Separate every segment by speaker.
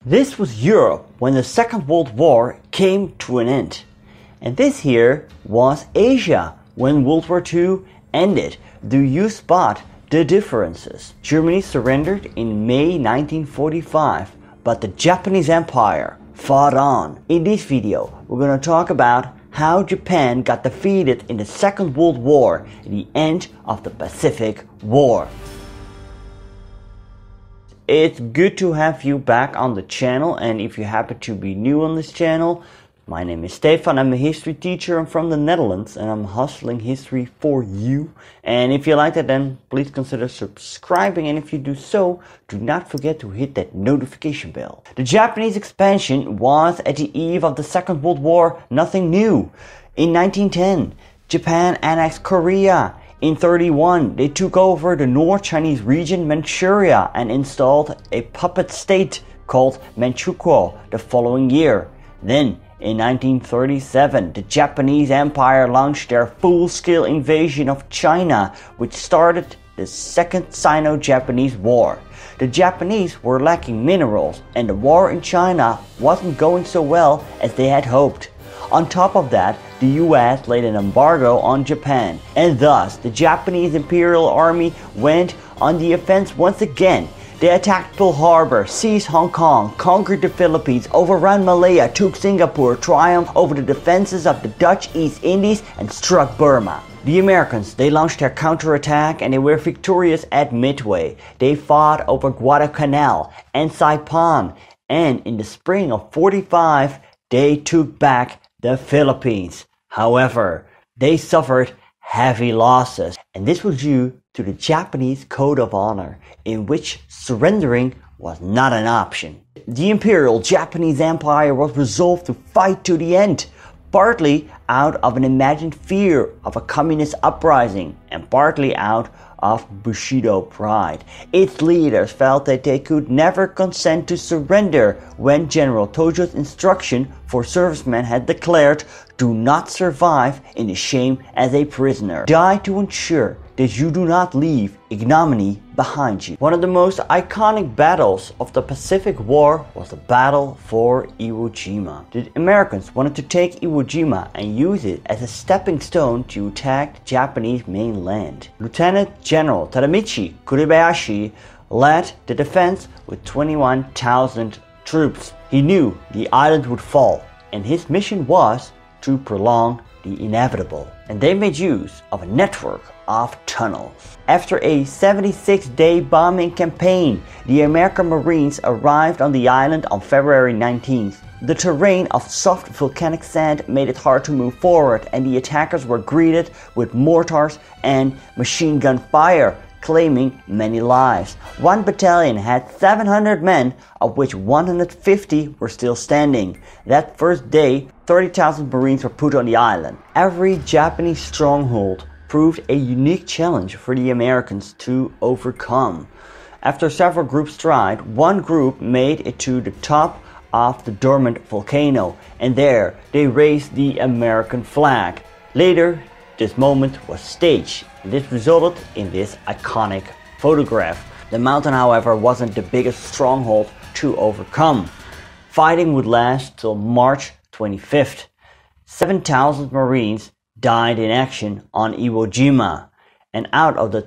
Speaker 1: This was Europe when the Second World War came to an end. And this here was Asia when World War II ended. Do you spot the differences? Germany surrendered in May 1945, but the Japanese Empire fought on. In this video, we're going to talk about how Japan got defeated in the Second World War at the end of the Pacific War. It's good to have you back on the channel, and if you happen to be new on this channel, my name is Stefan. I'm a history teacher. I'm from the Netherlands and I'm hustling history for you. And if you like it, then please consider subscribing, and if you do so, do not forget to hit that notification bell. The Japanese expansion was at the eve of the Second World War nothing new. In 1910, Japan annexed Korea. In 1931, they took over the North Chinese region Manchuria and installed a puppet state called Manchukuo the following year. Then, in 1937, the Japanese Empire launched their full-scale invasion of China, which started the Second Sino-Japanese War. The Japanese were lacking minerals, and the war in China wasn't going so well as they had hoped. On top of that, the US laid an embargo on Japan, and thus the Japanese Imperial Army went on the offense once again. They attacked Pearl Harbor, seized Hong Kong, conquered the Philippines, overran Malaya, took Singapore, triumphed over the defenses of the Dutch East Indies, and struck Burma. The Americans, they launched their counterattack and they were victorious at Midway. They fought over Guadalcanal and Saipan, and in the spring of 1945, they took back the Philippines. However, they suffered heavy losses, and this was due to the Japanese Code of Honor, in which surrendering was not an option. The Imperial Japanese Empire was resolved to fight to the end, partly out of an imagined fear of a communist uprising and partly out of Bushido pride. Its leaders felt that they could never consent to surrender when General Tojo's instruction for servicemen had declared, "Do not survive in the shame as a prisoner. Die to ensure that you do not leave ignominy behind you." One of the most iconic battles of the Pacific War was the Battle for Iwo Jima. The Americans wanted to take Iwo Jima and use it as a stepping stone to attack the Japanese mainland. Lieutenant General Tadamichi Kuribayashi led the defense with 21,000 troops. He knew the island would fall, and his mission was to prolong the inevitable. And they made use of a network of tunnels. After a 76-day bombing campaign, the American Marines arrived on the island on February 19th. The terrain of soft volcanic sand made it hard to move forward, and the attackers were greeted with mortars and machine gun fire, claiming many lives. One battalion had 700 men, of which 150 were still standing. That first day, 30,000 Marines were put on the island. Every Japanese stronghold proved a unique challenge for the Americans to overcome. After several groups tried, one group made it to the top of the dormant volcano, and there they raised the American flag. Later, this moment was staged. This resulted in this iconic photograph. The mountain, however, wasn't the biggest stronghold to overcome. Fighting would last till March 25th. 7,000 Marines died in action on Iwo Jima, and out of the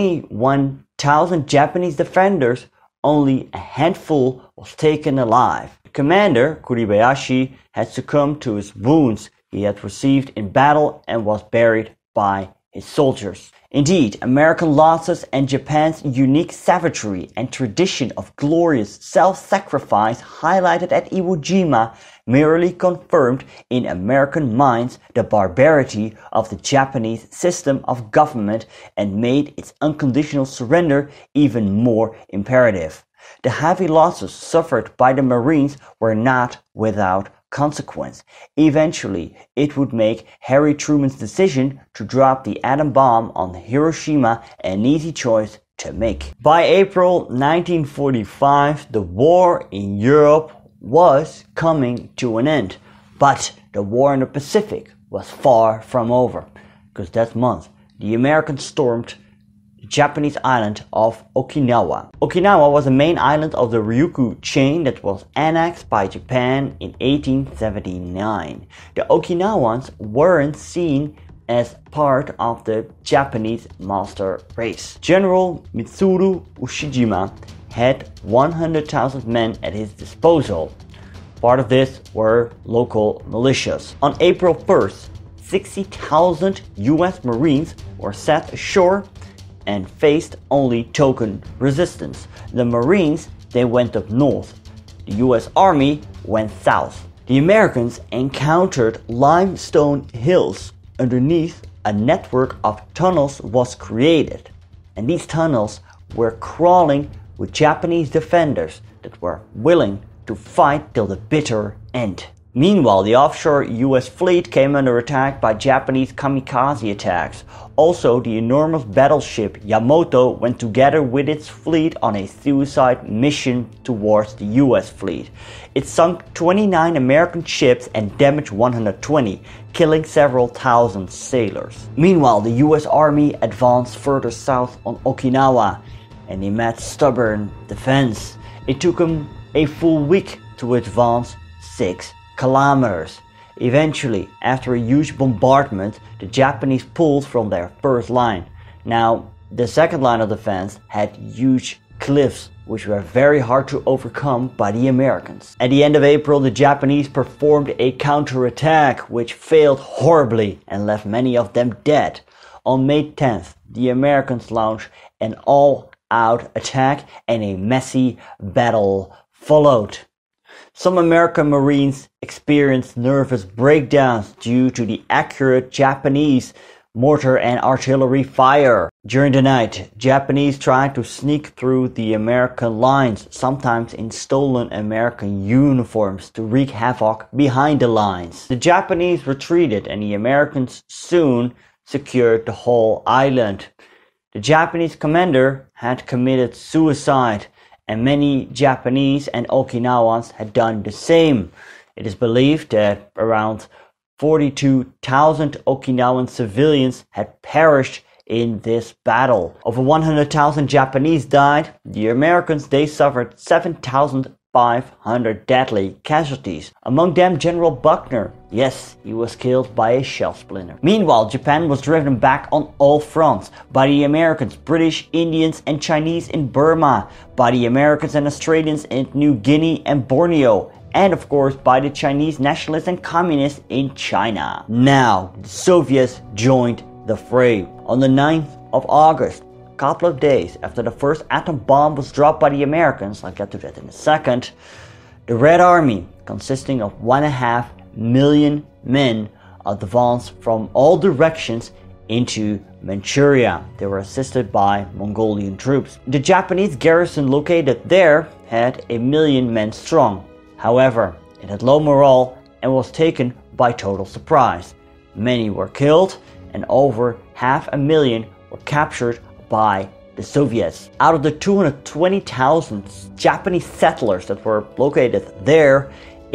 Speaker 1: 21,000 Japanese defenders, only a handful was taken alive. The commander, Kuribayashi, had succumbed to his wounds he had received in battle and was buried by his soldiers. Indeed, American losses and Japan's unique savagery and tradition of glorious self-sacrifice highlighted at Iwo Jima merely confirmed in American minds the barbarity of the Japanese system of government and made its unconditional surrender even more imperative. The heavy losses suffered by the Marines were not without consequence. Eventually, it would make Harry Truman's decision to drop the atom bomb on Hiroshima an easy choice to make. By April 1945, the war in Europe was coming to an end, but the war in the Pacific was far from over, because that month the Americans stormed the Japanese island of Okinawa. Okinawa was a main island of the Ryukyu chain that was annexed by Japan in 1879. The Okinawans weren't seen as part of the Japanese master race. General Mitsuru Ushijima had 100,000 men at his disposal. Part of this were local militias. On April 1st, 60,000 US Marines were set ashore and faced only token resistance. The Marines, they went up north. The US Army went south. The Americans encountered limestone hills. Underneath, a network of tunnels was created. And these tunnels were crawling with Japanese defenders that were willing to fight till the bitter end. Meanwhile, the offshore US fleet came under attack by Japanese kamikaze attacks. Also, the enormous battleship Yamato went together with its fleet on a suicide mission towards the US fleet. It sunk 29 American ships and damaged 120, killing several thousand sailors. Meanwhile, the US Army advanced further south on Okinawa, and they met stubborn defense. It took them a full week to advance 6 kilometers. Eventually, after a huge bombardment, the Japanese pulled from their first line. Now, the second line of defense had huge cliffs which were very hard to overcome by the Americans. At the end of April, the Japanese performed a counterattack which failed horribly and left many of them dead. On May 10th, the Americans launched an all-out attack and a messy battle followed. Some American Marines experienced nervous breakdowns due to the accurate Japanese mortar and artillery fire. During the night, Japanese tried to sneak through the American lines, sometimes in stolen American uniforms, to wreak havoc behind the lines. The Japanese retreated and the Americans soon secured the whole island. The Japanese commander had committed suicide, and many Japanese and Okinawans had done the same. It is believed that around 42,000 Okinawan civilians had perished in this battle. Over 100,000 Japanese died. The Americans, they suffered 7,500 deadly casualties. Among them, General Buckner. Yes, he was killed by a shell splinter. Meanwhile, Japan was driven back on all fronts by the Americans, British, Indians and Chinese in Burma, by the Americans and Australians in New Guinea and Borneo, and of course by the Chinese nationalists and communists in China. Now, the Soviets joined the fray. On the 9th of August, a couple of days after the first atom bomb was dropped by the Americans, I'll get to that in a second, the Red Army, consisting of 1.5 million men, advanced from all directions into Manchuria. They were assisted by Mongolian troops. The Japanese garrison located there had 1 million men strong. However, it had low morale and was taken by total surprise. Many were killed and over 500,000 were captured by the Soviets. Out of the 220,000 Japanese settlers that were located there,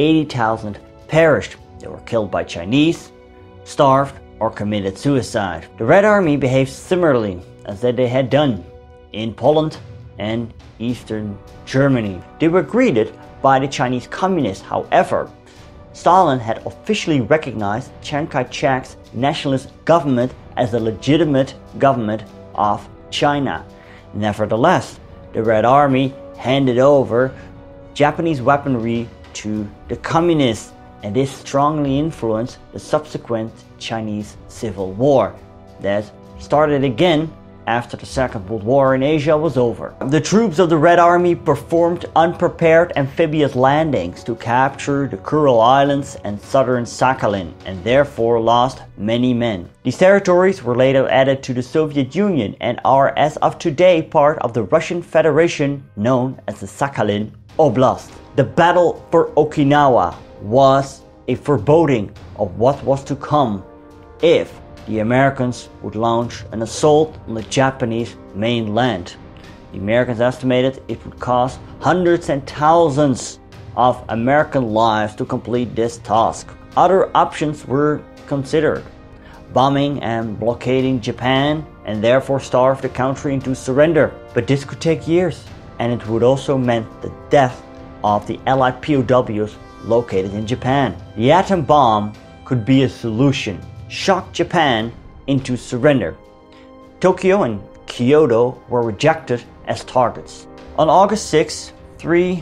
Speaker 1: 80,000 perished. They were killed by Chinese, starved, or committed suicide. The Red Army behaved similarly as they had done in Poland and Eastern Germany. They were greeted by the Chinese communists. However, Stalin had officially recognized Chiang Kai-shek's nationalist government as the legitimate government of China. Nevertheless, the Red Army handed over Japanese weaponry to the communists, and this strongly influenced the subsequent Chinese Civil War that started again after the Second World War in Asia was over. The troops of the Red Army performed unprepared amphibious landings to capture the Kuril Islands and southern Sakhalin, and therefore lost many men. These territories were later added to the Soviet Union and are as of today part of the Russian Federation known as the Sakhalin Oblast. The battle for Okinawa was a foreboding of what was to come if the Americans would launch an assault on the Japanese mainland. The Americans estimated it would cost hundreds and thousands of American lives to complete this task. Other options were considered: bombing and blockading Japan and therefore starve the country into surrender. But this could take years, and it would also mean the death of the Allied POWs located in Japan. The atom bomb could be a solution, shock Japan into surrender. Tokyo and Kyoto were rejected as targets. On August 6, 3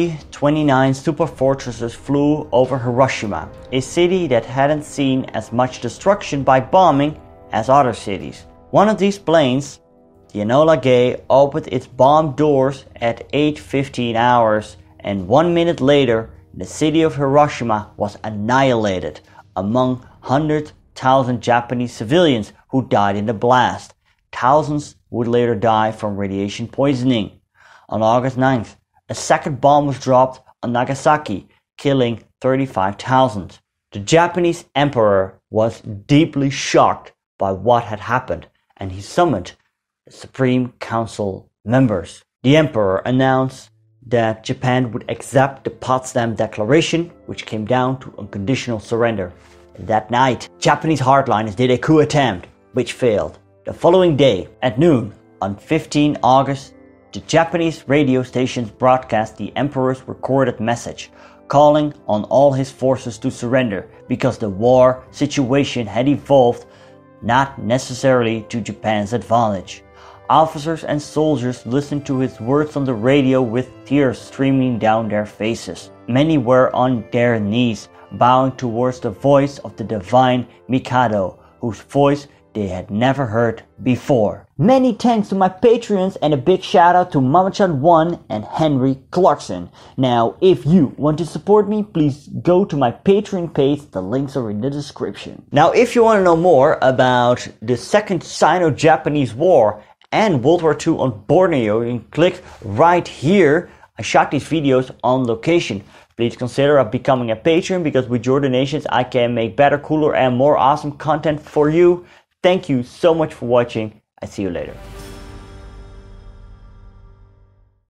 Speaker 1: B-29 superfortresses flew over Hiroshima, a city that hadn't seen as much destruction by bombing as other cities. One of these planes, the Enola Gay, opened its bomb doors at 8:15 hours, and 1 minute later, the city of Hiroshima was annihilated among 100,000 Japanese civilians who died in the blast. Thousands would later die from radiation poisoning. On August 9th, a second bomb was dropped on Nagasaki, killing 35,000. The Japanese emperor was deeply shocked by what had happened, and he summoned the Supreme Council members. The emperor announced that Japan would accept the Potsdam Declaration, which came down to unconditional surrender. That night, Japanese hardliners did a coup attempt, which failed. The following day, at noon, on 15 August, the Japanese radio stations broadcast the emperor's recorded message, calling on all his forces to surrender because the war situation had evolved not necessarily to Japan's advantage. Officers and soldiers listened to his words on the radio with tears streaming down their faces. Many were on their knees, bowing towards the voice of the divine Mikado, whose voice they had never heard before. Many thanks to my Patreons, and a big shout out to Mamachan1 and Henry Clarkson. Now, if you want to support me, please go to my Patreon page. The links are in the description. Now, if you want to know more about the Second Sino-Japanese War and World War II on Borneo, you can click right here. I shot these videos on location. Please consider becoming a patron, because with your donations I can make better, cooler and more awesome content for you. Thank you so much for watching. I see you later.